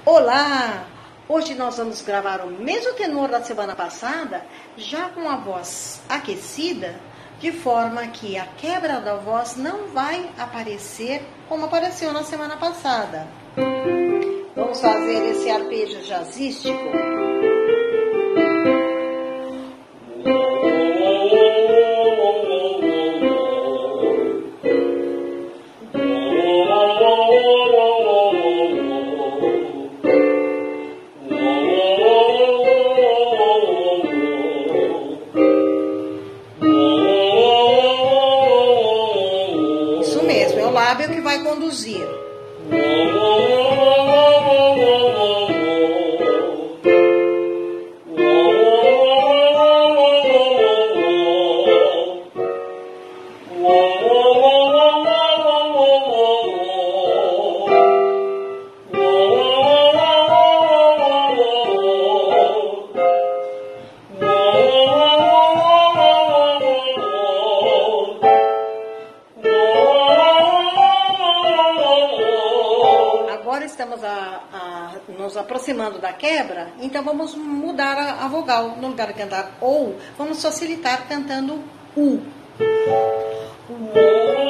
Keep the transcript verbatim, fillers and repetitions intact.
Olá! Hoje nós vamos gravar o mesmo tenor da semana passada, já com a voz aquecida, de forma que a quebra da voz não vai aparecer como apareceu na semana passada. Vamos fazer esse arpejo jazzístico. Isso mesmo, é o lábio que vai conduzir. Agora estamos a, a, nos aproximando da quebra, então vamos mudar a, a vogal. No lugar de cantar ou, vamos facilitar cantando U. U.